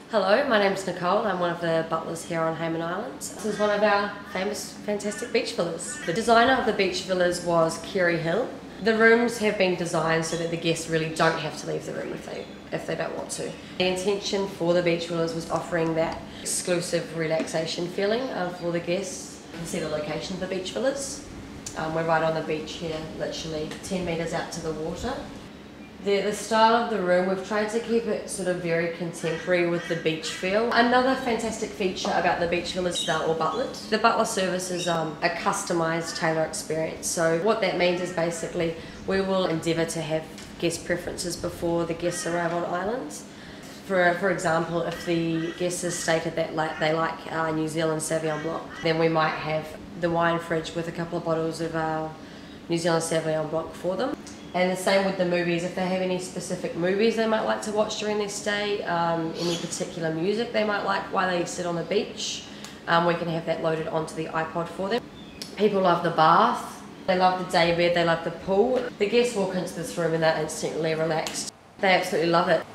Hello, my name is Nicole. I'm one of the butlers here on Hayman Island. This is one of our famous, fantastic beach villas. The designer of the beach villas was Kerry Hill. The rooms have been designed so that the guests really don't have to leave the room if they don't want to. The intention for the beach villas was offering that exclusive relaxation feeling for the guests. You can see the location of the beach villas. We're right on the beach here, literally 10 metres out to the water. The style of the room, we've tried to keep it sort of very contemporary with the beach feel. Another fantastic feature about the beach villas is they're all butlered. The butler service is a customised tailor experience. So what that means is basically we will endeavour to have guest preferences before the guests arrive on island. For example, if the guest has stated that they like New Zealand Sauvignon Blanc, then we might have the wine fridge with a couple of bottles of New Zealand Sauvignon Blanc for them. And the same with the movies. If they have any specific movies they might like to watch during their stay, any particular music they might like while they sit on the beach, we can have that loaded onto the iPod for them. People love the bath, they love the day bed, they love the pool. The guests walk into this room and they're instantly relaxed. They absolutely love it.